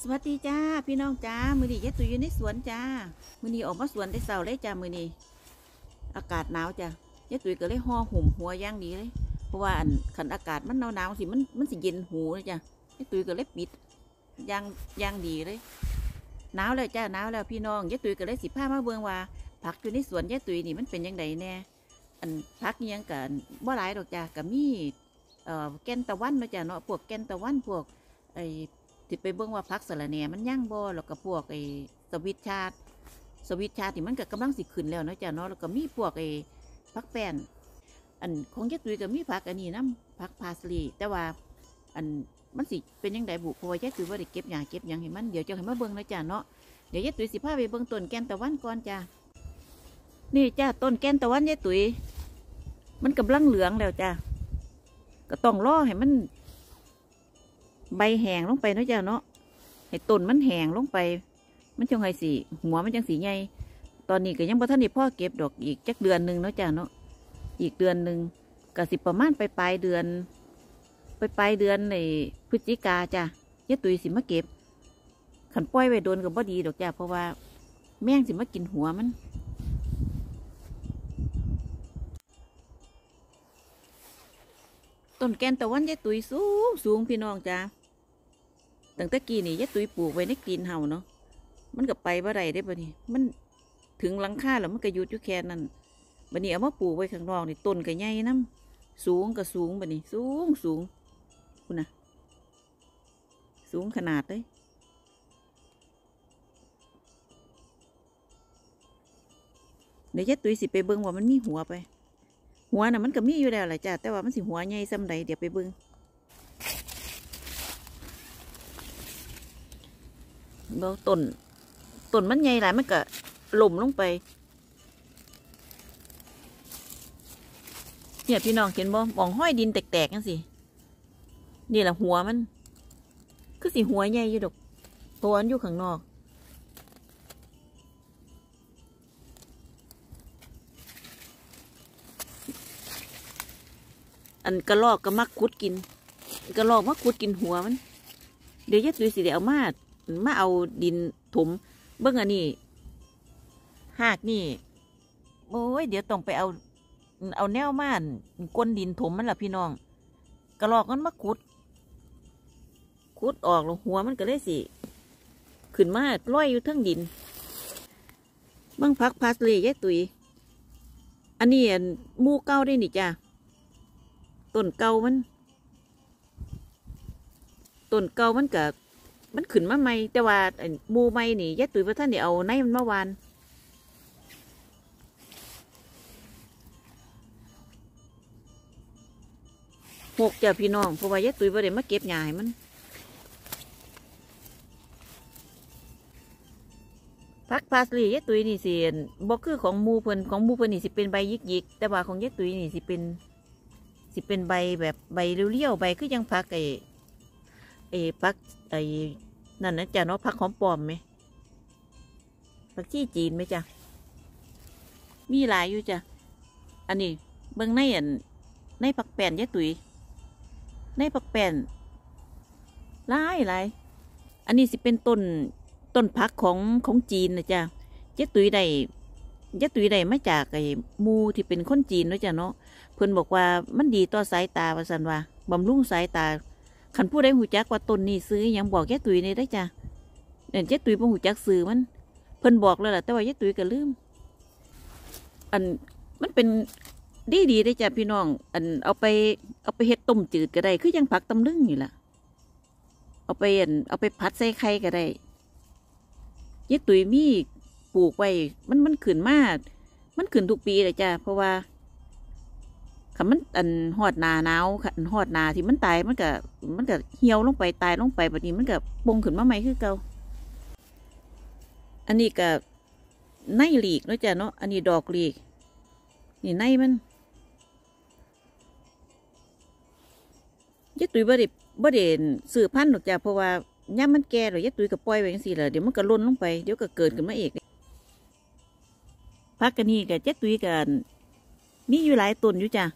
สวัสดีจ้าพี่น้องจ้ามือนี้ยายตุ๋ยอยู่ในสวนจ้ามือนี้ออกมาสวนได้เสาร์เลยจ้ามือนี้อากาศหนาวจ้ายายตุ๋ยก็เลยห่อห่มหัวย่างดีเลยเพราะว่าขันอากาศมันหนาวสิมันสิเย็นหูนะจ้ายายตุ๋ยก็เลยปิดย่างดีเลยหนาวแล้วจ้าหนาวแล้วพี่น้องยายตุ๋ยก็เลยสิพามาเบิ่งว่าผักอยู่ในสวนยายตุ๋ยนี่มันเป็นยังไงแน่ผักยังกันบ่หลายดอกจ้ากับมีแกนตะวันนะจ้าเนาะพวกแกนตะวันพวกไอที่ไปเบิ่งว่าพักสะระแหน่มันย่างบ่แล้วก็พวกสวิตชาติที่มันก็กำลังสิขึ้นแล้วเนาะจ้ะเนาะแล้วก็มีพวกพักแป้นของยายตุ๋ยก็มีผักอันนี้น้ำผักพาสลีแต่ว่ามันสิเป็นยังไงบุเพราะว่ายายตุ๋ยว่าได้เก็บหยังให้มันเดี๋ยวจะให้มาเบิ่งนะจ้ะเนาะเดี๋ยวยายตุ๋ยสิพาไปเบิ่งต้นแกนตะวันก่อนจ้ะนี่จ้ะต้นแกนตะวันยายตุ๋ยมันกำลังเหลืองแล้วจ้ะก็ต้องรอให้มันใบแห้งลงไปนะจ้าเนาะให้ต้นมันแห้งลงไปมันจังไงสีหัวมันจังสีใหญ่ตอนนี้ก็ยังบ่ทันได้พ่อเก็บดอกอีกจักเดือนหนึ่งเนาะจ้าเนาะอีกเดือนหนึ่งก็สิประมาณปลายเดือนในพฤศจิกาจ้ายายตุ๋ยสิมาเก็บขันปล่อยไว้โดนก็บ่ดีดอกจ้าเพราะว่าแมงสิมากินหัวมันต้นแกนตะวันยายตุ๋ยสูงพี่น้องจ้าตั้งแต่กี้นี่ยายตุ๋ยปลูกไว้ในกรีนเฮาเนาะมันก็ไปบ่ได้ได้บ่นี่มันถึงหลังคาแล้วมันก็หยุดอยู่แค่นั้นบัดนี้เอามาปลูกไว้ข้างนอกนี่ต้นก็ใหญ่น้ำสูงบัดนี้สูงคุณน่ะสูงขนาดเลยเดี๋ยวยายตุ๋ยสิไปเบิ่งว่ามันมีหัวไปหัวน่ะมันก็มีอยู่แล้วแหละจ้ะแต่ว่ามันสิหัวใหญ่ซ้ำใดเดี๋ยวไปเบิ่งเราต้นมันใหญ่หลายมันก็หล่มลงไปเนี่ยพี่น้องเห็นบ่มองห้อยดินแตกๆนั่นสินี่แหละหัวมันคือสิหัวใหญ่อยู่ดอกตัวอันอยู่ข้างนอกกระรอกก็มักคุดกินกระรอกมักคุดกินหัวมันเดี๋ยวยายตุ๋ยสิเดี๋ยวมาเอาดินถมเบิ่งอันนี้หากนี่โอ้ยเดี๋ยวต้องไปเอาแนวม่านก้นดินถมมันล่ะพี่น้องกระรอกมันมาคุดออกแล้วหัวมันก็เลยสิขึ้นมาลอยอยู่ทั้งดินบังพักพาสลียายตุ๋ยอันนี้หมู่เก่าได้นี่จ้าต้นเก่ามันกับมันขึ้นมาใหม่แต่ว่าหมู่ใหม่นี่ยายตุ๋ยว่าท่านเดี๋ยวเอาในมันมาวานหกจ้ะพี่น้องเพราะว่ายายตุ๋ยว่าเดี๋ยวมาเก็บหญ้าให้มันพักพาสลียายตุ๋ยนี่สิบ่คือของหมู่เพิ่นนี่สิเป็นใบยิกแต่ว่าของยายตุ๋ยนี่สิเป็นใบแบบใบเรียวๆใบคือยังพักพักนั่นนะจ้ะเนาะพักหอมปลอมไหมพักที่จีนไหมจ้ะมีหลายอยู่จ้ะอันนี้เบิ่งในผักแป้นยายตุ๋ยในผักแป้นหลายอันนี้สิเป็นต้นผักของจีนนะจ้ะยายตุ๋ยได้มาจากหมู่ที่เป็นคนจีนเนาะจ้ะเนาะเพิ่นบอกว่ามันดีต่อสายตาว่าซั่นว่าบำรุงสายตาขันผู้ใดหูจักว่าต้นนี้ซื้อยังบอกยายตุ๋ยนี่ได้จ้ะเนี่ยยายตุ๋ยบ่หูจักซื้อมันเพิ่นบอกแล้วแหละแต่ว่ายายตุ๋ยก็ลืมมันเป็นดีได้จ้ะพี่น้องเอาไปเฮ็ดต้มจืดก็ได้คือยังผักตำลึงอยู่ล่ะเอาไปผัดใส่ไข่ก็ได้ยายตุ๋ยมีปลูกไว้มันขึ้นมามันขึ้นทุกปีเลยจ้ะเพราะว่าคันมันหอดหนาวหอดนาที่มันตายมันก็เหี่ยวลงไปตายลงไปแบบนี้มันก็ปงขึ้นมาใหม่คือเก่าอันนี้ก็ในหลีกเนาะจ้ะเนาะอันนี้ดอกหลีกนี่ในมันยายตุ๋ยบ่ได้ซื้อพันธุ์หรอกจ้ะเพราะว่าย่ามมันแก่หรอยายตุ๋ยก็ปล่อยไว้จังซี่แหละเดี๋ยวมันก็ล่นลงไปเดี๋ยวก็เกิดขึ้นมาเองพักกันนี่กับยายตุ๋ยกันมีอยู่หลายต้นอยู่จ้ะ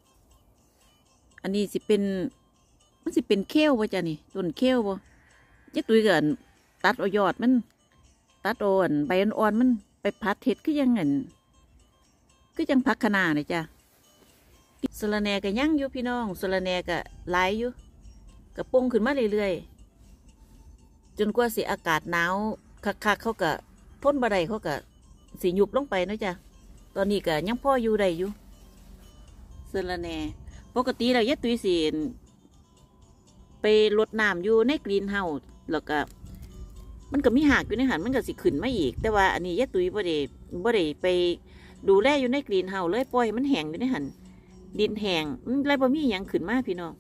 อันนี้มันสิเป็นเข้วบ่จ้ะนี่ต้นเข้วบ่เจ๊ตุ้ยก็ตัดเอายอดมันตัดเอาใบอ่อนๆมันไปผัดเห็ดคือยังไงคือยังผักคะน้าเนี่ยจ้ะสะระแหน่ก็ยั่งอยู่พี่น้องสะระแหน่ก็หลายอยู่ก็ปงขึ้นมาเรื่อยๆจนกว่าสิอากาศหนาวคักๆเขาก็ทนบ่ได้เขาก็สิหยุบลงไปนะจ้ะตอนนี้ก็ยังพ่ออยู่ได้อยู่สะระแหน่ปกติเราเย็ดตุยสิไปรดน้ำอยู่ในกรีนเฮาส์แล้วก็มันก็มีหากอยู่ในหันมันก็สิขึ้นมาอีกแต่ว่าอันนี้เย็ดตุยบ่ได้ไปดูแลอยู่ในกรีนเฮาส์เลยปล่อยมันแห้งอยู่ในหันดินแห้งมันเลยบ่มีหยังขึ้นมาพี่น้อง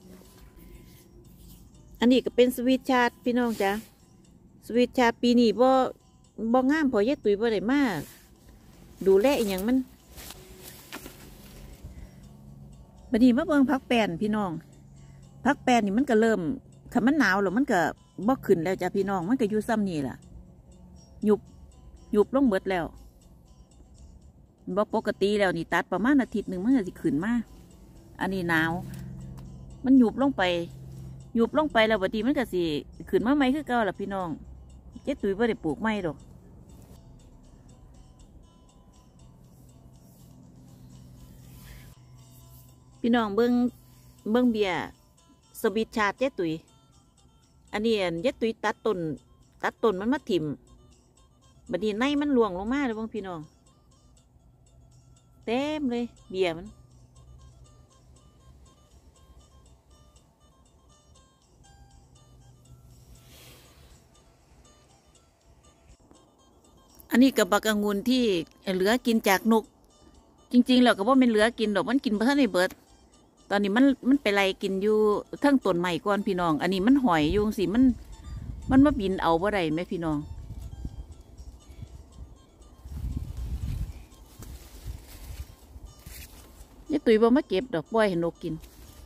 อันนี้ก็เป็นสวีทชาร์ดพี่น้องจ้ะสวีทชาร์ดปีนี้บ่งามพอเย็ดตุยบ่ได้มาดูแลอีหยังมันบัดนี้มาเบิ่งผักแป้นพี่น้องผักแป้นนี่มันก็เริ่มคันมันหนาวแล้วมันก็บ่ขึ้นแล้วจ้ะพี่น้องมันก็อยู่ซ้ำนี่ล่ะหยุบลงเบิดแล้วบ่ปกติแล้วนี่ตัดประมาณอาทิตย์หนึ่งมันก็สิขึ้นมาอันนี้หนาวมันหยุบลงไปแล้วบัดนี้มันก็สิขึ้นมาใหม่คือเก่าล่ะพี่น้องเจ๊ตุ้ยบ่ได้ปลูกใหม่ดอกพี่น้องเบิ่งเบียร์สวิตชาร์ดเจ๊ตุ้ยอันนี้เจ๊ตุ้ยตัดต้นมันมาถิ่มบัดนี้ในมันหลวงลงมาเลยพี่น้องเต็มเลยเบียร์มันอันนี้กับบักองุ่นที่เหลือกินจากนกจริงๆแล้วก็ว่าเป็นเหลือกินดอกมันกินเพราะท่านในเบิดตอนนี้มันไปไล่กินอยู่ทั้งต้นใหม่ก่อนพี่น้องอันนี้มันหอยอยู่สิมันมาบินเอาบ่ได้ไหมพี่น้องนี่ตุ๋ยบ่มาเก็บดอกปล่อยให้นกกิน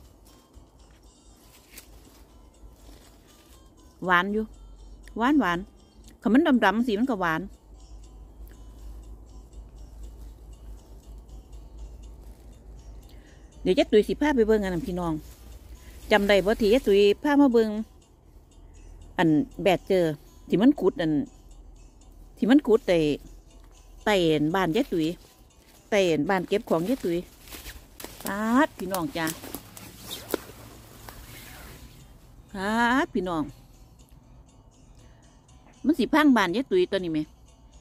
หวานอยู่หวานขมันดำสิมันก็หวานเดี๋ยวเจ๊ตุ้ยสิพาไปเบิ่งกันนะพี่น้องจำได้บ่ที่เจ๊ตุ้ยพามาเบิ่งอันแบดเจอที่มันขุดไต่บ้านเจ๊ตุ้ยไต่บ้านเก็บของเจ๊ตุ้ยปาดพี่น้องจ้าปาดพี่น้องมันสิพังบ้านเจ๊ตุ้ยตัวนี้ไหม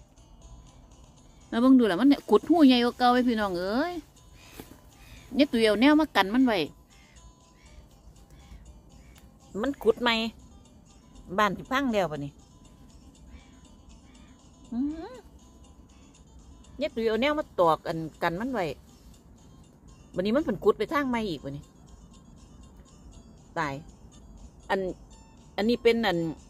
มาเบิ่งดูแลมันเนี่ยขุดหูใหญ่กว่าเก่าไว้พี่น้องเอ้ยเนี่ยตัวเดียวแนวมากันมันไว้มันขุดไหมบ้านที่พังแล้วปะนี่เนี่ยตัวเดียวแนวมาตอกกันมันไว้วันนี้มันเป็นขุดไปทางไม่อีกปะนี่ตายอันนี้เป็น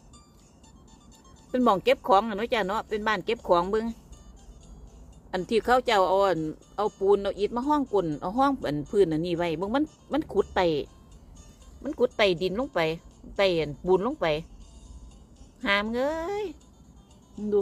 หม่องเก็บของนะจ้ะเนาะเป็นบ้านเก็บของเบิ้งอันที่เขาเจ้าเอาปูนเอาอิฐมาห้องกุ่นเอาห้องพื้นอันนี้ไว้บางมันขุดไต่ดินลงไปไต่ปูนลงไปหามเลยดู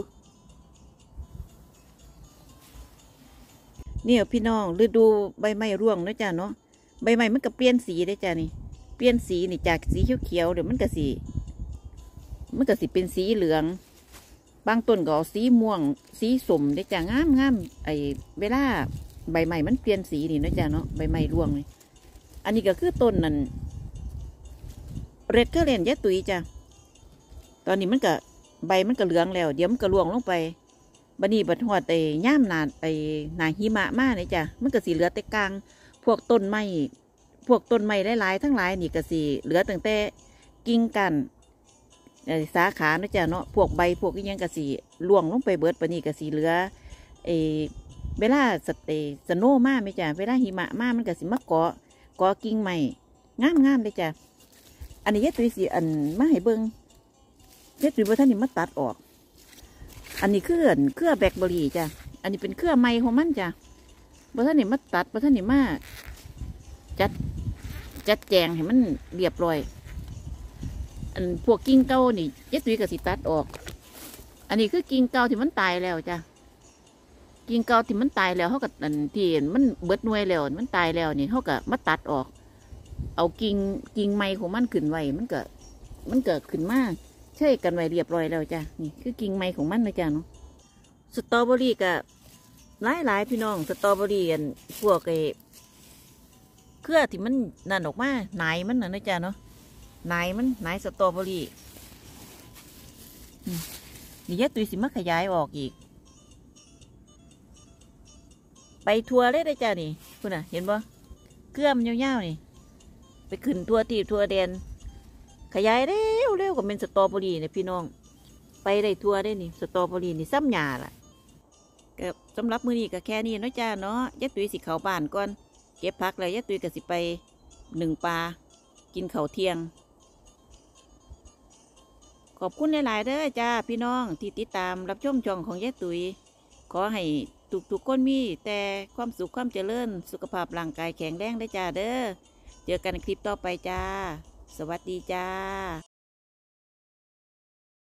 นี่พี่น้องฤดูใบไม้ร่วงนะจ้ะเนาะใบไม้มันก็เปลี่ยนสีได้จ้ะนี่เปลี่ยนสีนี่จากสีเขียวๆเดี๋ยวมันก็สีเป็นสีเหลืองบางต้นก็สีม่วงสีส้มได้จ้ะงามเวลาใบใหม่มันเปลี่ยนสีนี่นะจ้ะเนาะใบใหม่ร่วงนี่อันนี้ก็คือต้นนั่นเรดก็เล่นยะตุยจ้ะตอนนี้มันก็ใบมันก็เหลืองแล้วเดี๋ยวมันก็ร่วงลงไปบัดนี้บัดหอดย่ามหนาหิมะมาเนี่ยจ้ะมันก็สีเหลือแต่กลางพวกต้นไม้หลายๆทั้งหลายนี่ก็สีเหลือตั้งแต่กิ่งกันสาขาเนาะจ้ะเนาะพวกใบพวกอีหยังกะสีล่วงลงไปเบิดปะนี่กะสีเหลือเวลาสโนว์มาไหมจ้ะเวลาหิมะมามันกะสีมะเกาะกิ่งใหม่งามเลยจ้ะอันนี้ยะตุยสีอันมาให้เบิ้งยะตุยบ่ท่านนี่มาตัดออกอันนี้เครือแบล็คเบอร์รี่จ้ะอันนี้เป็นเครือไม้ของมันจ้ะบ่ท่านนี่มาตัดบ่ท่านนี่มาจัดแจงให้มันเรียบร้อยอันพวกกิ่งเก่านี่เจ๊ตุ้ยกับสิตัดออกอันนี้คือกิ่งเก่าที่มันตายแล้วจ้ะกิ่งเก่าที่มันตายแล้วเขากับอันที่มันเบิดหน่วยแล้วมันตายแล้วนี่เขากับมาตัดออกเอากิ่งไม้ของมันขึ้นไว้มันก็ขึ้นมาเช่กันไว้เรียบร้อยแล้วจ้ะนี่คือกิ่งไม้ของมันนะจ้ะเนาะสตรอเบอรี่ก็หลายพี่น้องสตรอเบอรี่กันพวกไอ้เครือที่มันนั่นออกมาไหนมันน่ะนะจ้ะเนาะไหนสตรอเบอรี่นี่ยายตุ้ยสิมาขยายออกอีกไปทัวร์เลยได้จ้ะนี่คุณน่ะเห็นบ่เครือมันยาวๆนี่ไปขึ้นทัวร์ที่ทัวร์แดนขยายเร็วก็เป็นสตรอเบอรี่เนี่ยพี่น้องไปได้ทัวร์ได้นี่สตรอเบอรี่นี่ซ้ำหยาล่ะก็สำหรับมื้อนี้ก็แค่นี้เนาะจ้าเนาะยายตุ้ยสิเข้าบ้านก่อนเก็บผักแล้วยายตุ้ยก็สิไปหนึ่งปลากินข้าวเที่ยงขอบคุณหลายๆเด้อจ้าพี่น้องที่ติดตามรับชมช่องของยายตุ้ยขอให้ทุกคนมีแต่ความสุขความเจริญสุขภาพร่างกายแข็งแรงได้จ้าเด้อเจอกันในคลิปต่อไปจ้าสวัสดีจ้า